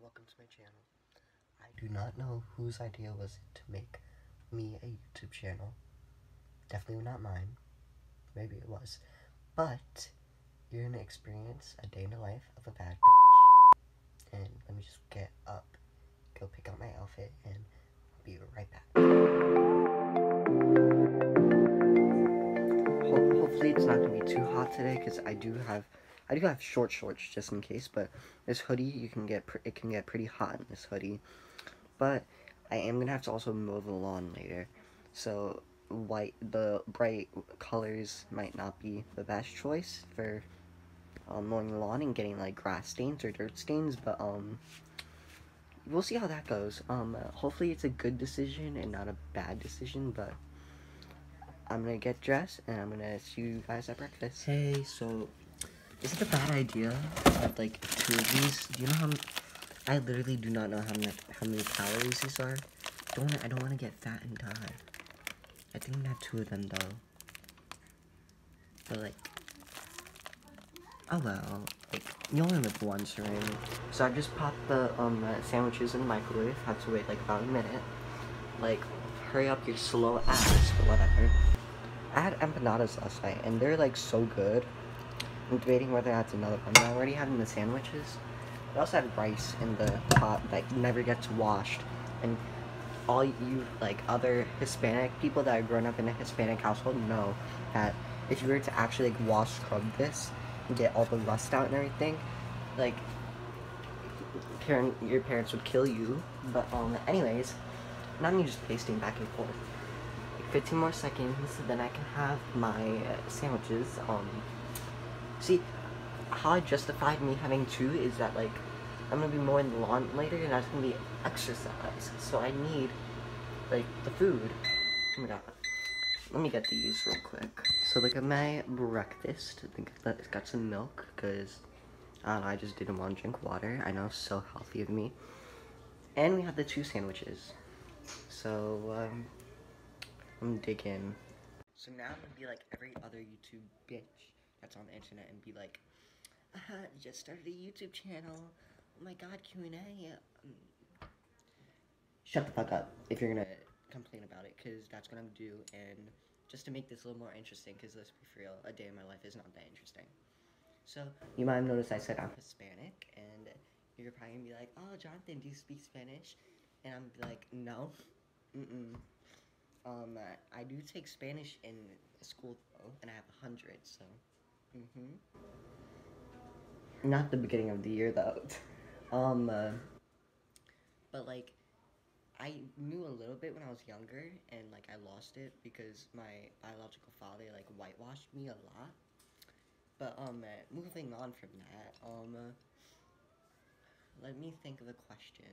welcome to my channel. I do not know whose idea was it to make me a YouTube channel. Definitely not mine. Maybe it was. But you're gonna experience a day in the life of a bad bitch. And let me just get up, go pick out my outfit, and I'll be right back. Hopefully it's not gonna be too hot today, because I do have short shorts just in case, but this hoodie, it can get pretty hot in this hoodie. But I am gonna have to also mow the lawn later, so the bright colors might not be the best choice for mowing the lawn and getting like grass stains or dirt stains, but we'll see how that goes. Hopefully it's a good decision and not a bad decision, but I'm gonna get dressed and I'm gonna see you guys at breakfast. Hey, so is it a bad idea to have like 2 of these? Do you know I literally do not know how many calories these are. I don't want to get fat and die. I think I'm gonna have 2 of them though. But like, oh well, like you only live once, right? So I just popped the sandwiches in the microwave. Have to wait like about a minute. Like, hurry up your slow ass, but whatever. I had empanadas last night and they're like so good. I'm debating whether that's another one. I already had in the sandwiches. I also had rice in the pot that never gets washed. And all you, like, other Hispanic people that are grown up in a Hispanic household know that if you were to actually, like, wash, scrub this, and get all the rust out and everything, like, your parents would kill you. But, anyways, now I'm just pasting back and forth. Like, 15 more seconds, then I can have my sandwiches. See, how I justified me having 2 is that, like, I'm gonna be mowing the lawn later and that's gonna be exercise. So I need, like, the food. Oh my god. Let me get these real quick. So, like, at my breakfast, I think it's got some milk, because, I don't know, I just didn't want to drink water. I know, so healthy of me. And we have the 2 sandwiches. So, I'm gonna dig in. So now I'm gonna be like every other YouTube bitch that's on the internet and be like, just started a YouTube channel. Oh my god, Q&A. Shut the fuck up if you're gonna complain about it, because that's what I'm gonna do. And just to make this a little more interesting, because let's be real, a day in my life is not that interesting. So you might have noticed I said I'm Hispanic, and you're probably gonna be like, oh, Jonathan, do you speak Spanish? And I'm like, no. I do take Spanish in school though, and I have 100, so not the beginning of the year though. But like, I knew a little bit when I was younger, and like I lost it because my biological father like whitewashed me a lot. But moving on from that, let me think of a question.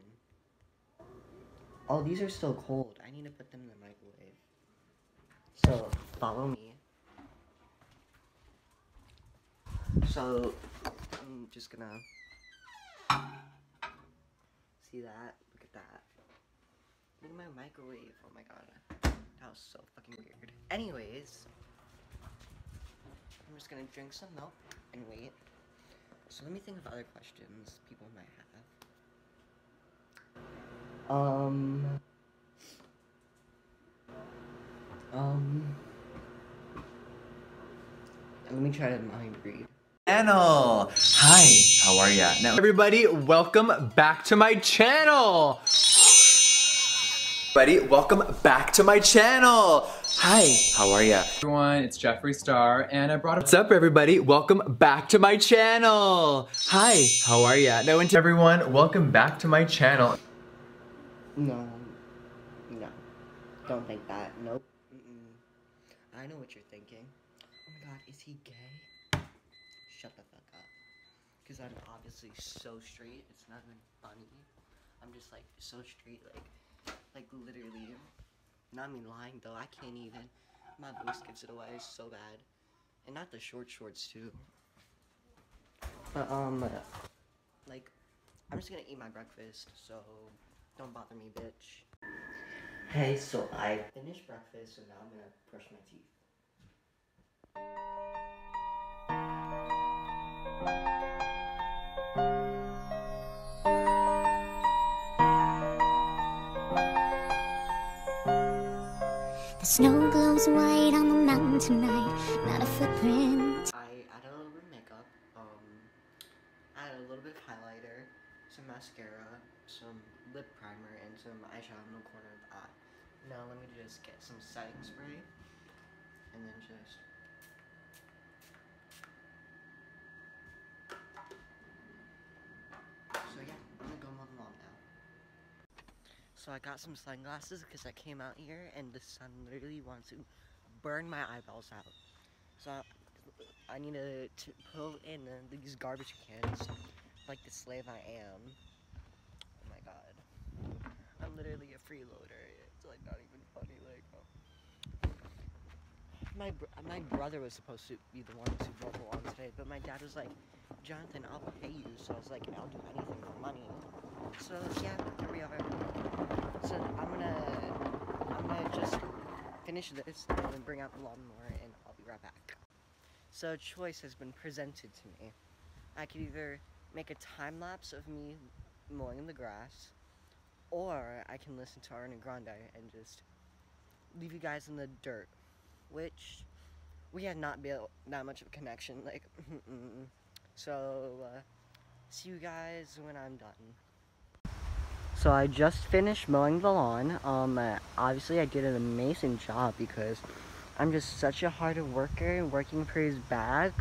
Oh, these are still cold. I need to put them in the microwave. So, follow me. So, I'm just gonna... See that? Look at that. Look at my microwave. Oh my god. That was so fucking weird. Anyways, I'm just gonna drink some milk and wait. So let me think of other questions people might have. Let me try to mind read. Channel. Hi, how are ya? Now, everybody, welcome back to my channel. Buddy, welcome back to my channel. Hi, how are ya? Everyone, it's Jeffree Star, and I brought up. What's up, everybody? Welcome back to my channel. Hi, how are ya? Now, everyone, welcome back to my channel. No, don't think that. Nope. I know what you're thinking. Oh my god, is he gay? Shut the fuck up. Because I'm obviously so straight, it's not even funny. I'm just like so straight, like literally. Not me lying though, I can't even. My voice gives it away so bad. And not the short shorts too. But like, I'm just gonna eat my breakfast, so don't bother me, bitch. Hey, so I finished breakfast, so now I'm gonna brush my teeth. Snow glows white on the mountain tonight, not a footprint. I added a little bit of makeup, added a little bit of highlighter, some mascara, some lip primer, and some eyeshadow in the corner of the eye. Now let me just get some setting spray, and then just... So yeah, I'm gonna go mow the lawn now. So I got some sunglasses because I came out here and the sun literally wants to burn my eyeballs out. So I need to pull in these garbage cans like the slave I am. Oh my god. I'm literally a freeloader. It's like not even funny. Like, my brother was supposed to be the one to mow the lawn today, but my dad was like, Jonathan, I'll pay you. So I was like, I'll do anything for money. So yeah, here we are. So I'm gonna just finish this and then bring out the lawnmower and I'll be right back. So a choice has been presented to me. I could either make a time lapse of me mowing the grass, or I can listen to Ariana Grande and just leave you guys in the dirt, which we had not built that much of a connection. Like, so see you guys when I'm done. So I just finished mowing the lawn. Obviously I did an amazing job because I'm just such a hard worker, working for his bag.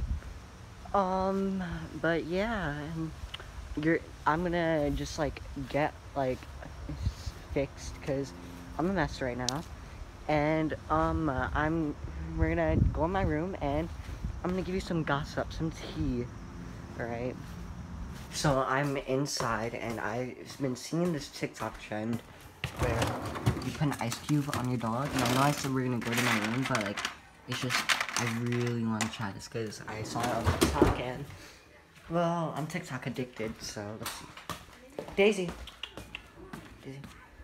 But yeah, I'm gonna just like get like fixed because I'm a mess right now. And we're gonna go in my room and I'm gonna give you some gossip, some tea. Alright. So I'm inside and I've been seeing this TikTok trend where you put an ice cube on your dog. And I know I said we're gonna go to my room, but like, it's just, I really want to try this because I saw it on TikTok and, well, I'm TikTok addicted, so let's see. Daisy. Daisy.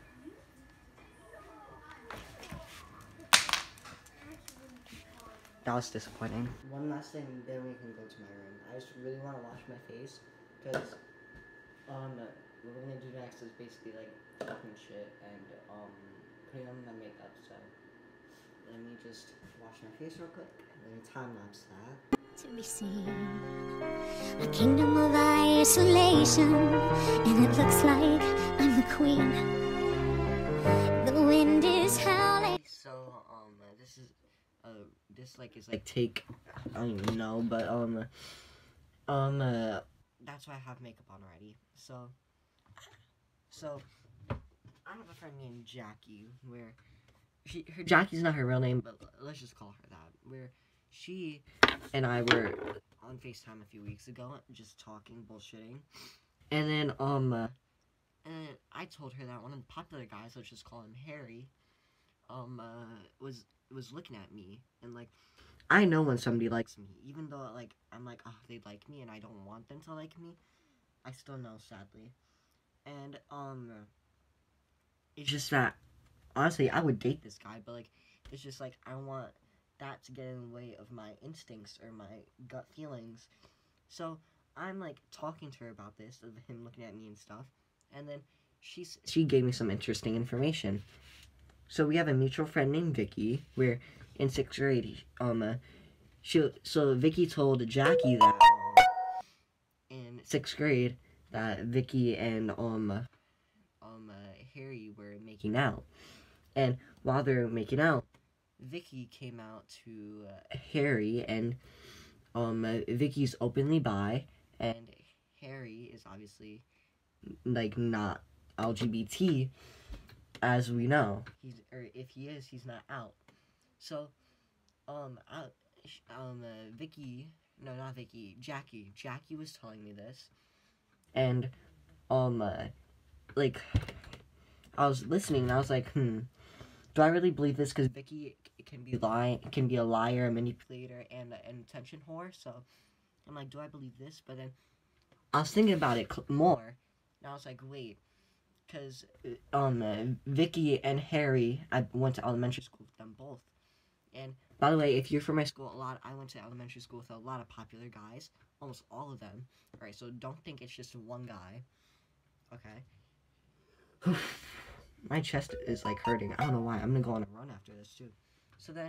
That was disappointing. One last thing, then we can go to my room. I just really want to wash my face because what we're gonna do next is basically like talking shit and putting on my makeup. So let me just wash my face real quick and then time lapse that. To be seen, a kingdom of isolation, and it looks like I'm the queen. The wind is howling. So this is this like is like take, I don't even know, but that's why I have makeup on already. So I have a friend named Jackie where Jackie's not her real name, but let's just call her that. Where she and I were on FaceTime a few weeks ago, just talking, bullshitting, and then and I told her that one of the popular guys, let's just call him Harry, was looking at me, and like, I know when somebody likes me, even though like I'm like, oh, they like me, and I don't want them to like me. I still know, sadly, and it's just that honestly, I would date this guy, but like, it's just like I don't want that to get in the way of my instincts or my gut feelings. So I'm like talking to her about this, of him looking at me and stuff, and then she gave me some interesting information. So we have a mutual friend named Vicky, where in 6th grade, so Vicky told Jackie that in 6th grade that Vicky and Harry were making out, and while they were making out, Vicky came out to Harry, and Vicky's openly bi, and Harry is obviously like not LGBT, as we know. If he is, he's not out. So Vicky, no, not Vicky, Jackie was telling me this, and like, I was listening and I was like, do I really believe this? Because Vicky can be a liar, a manipulator, and an attention whore. So I'm like, do I believe this? But then I was thinking about it more, and I was like, wait, because Vicky and Harry, I went to elementary school with them both. And by the way, if you're from my school, I went to elementary school with a lot of popular guys, almost all of them. All right, so don't think it's just one guy. Okay. My chest is like hurting. I don't know why. I'm gonna go on a run after this too. So then,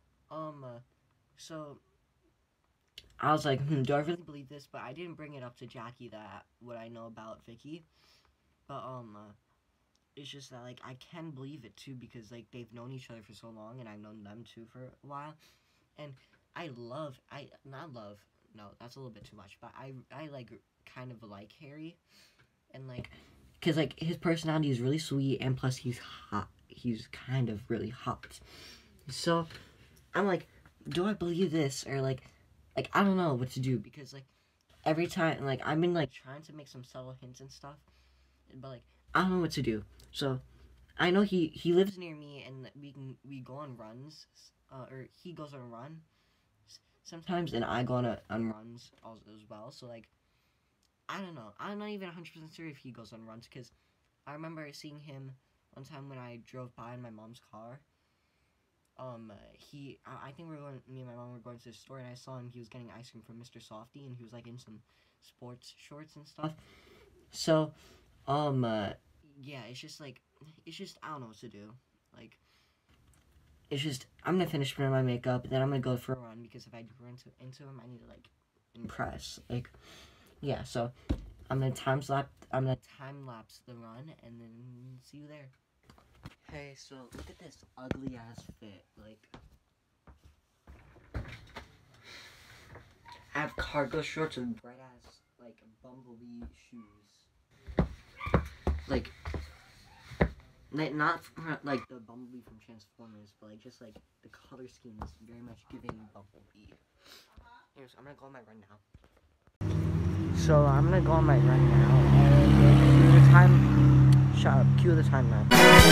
so I was like, do I really believe this? But I didn't bring it up to Jackie that what I know about Vicky. But it's just that like I can believe it too because like they've known each other for so long and I've known them too for a while, and not love, no, that's a little bit too much, but I like kind of like Harry, and like, cause like his personality is really sweet and plus he's hot. He's kind of really hot. So I'm like, do I believe this or like I don't know what to do because like every time like I've been like trying to make some subtle hints and stuff, but like I don't know what to do. So I know he lives near me and we go on runs, or he goes on a run sometimes and I go on runs as well. So like I don't know. I'm not even 100% sure if he goes on runs because I remember seeing him one time when I drove by in my mom's car. I think me and my mom were going to the store and I saw him. He was getting ice cream from Mr. Softy and he was like in some sports shorts and stuff. So, yeah, it's just I don't know what to do. Like, it's just I'm gonna finish putting my makeup, then I'm gonna go for a run because if I do run into him, I need to like impress. Like, yeah. So I'm gonna time lapse the run and then see you there. Hey, so look at this ugly ass fit. Like, I have cargo shorts with bright ass like bumblebee shoes. Like not like the bumblebee from Transformers, but like just like the color scheme is very much giving bumblebee. Anyways, I'm gonna go on my run now. So I'm gonna go on my run now and cue the time. Shut up. Cue the time now.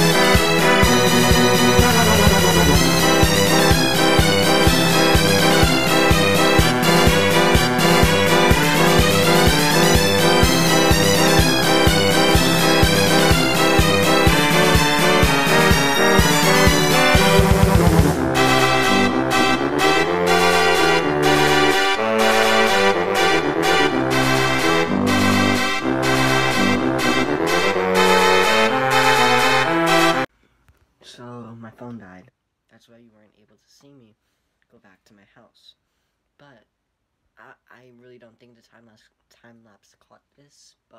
So my phone died. That's why you weren't able to see me go back to my house. But I really don't think the time lapse caught this. But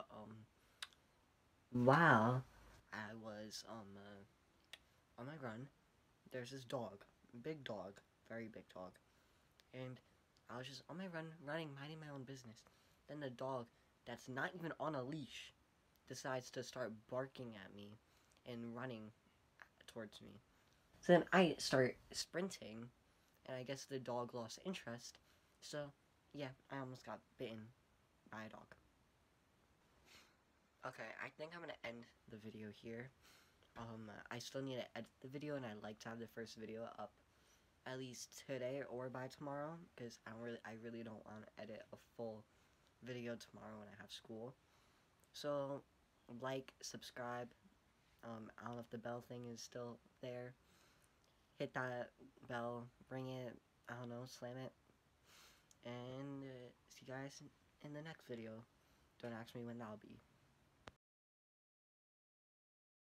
while I was on my run, there's this dog, big dog, very big dog, and I was just on my run, running, minding my own business. Then the dog, that's not even on a leash, decides to start barking at me and running towards me. So then I start sprinting, and I guess the dog lost interest. So, yeah, I almost got bitten by a dog. Okay, I think I'm gonna end the video here. I still need to edit the video, and I'd like to have the first video up at least today or by tomorrow, because I really don't want to edit a full video tomorrow when I have school. So, like, subscribe. I don't know if the bell thing is still there. Hit that bell, ring it, I don't know, slam it. And see you guys in the next video. Don't ask me when that'll be.